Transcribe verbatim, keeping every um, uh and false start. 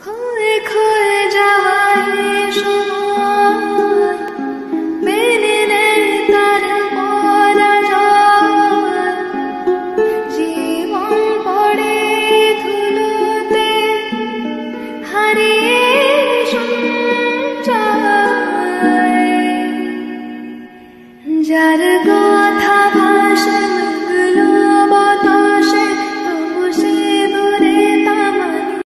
खोए खोए जाए সময় মেনে নেয় তার পরাজয় জীবন পড়ে ধুলোতে হারিয়ে সঞ্চয় যার কথা ভাষণ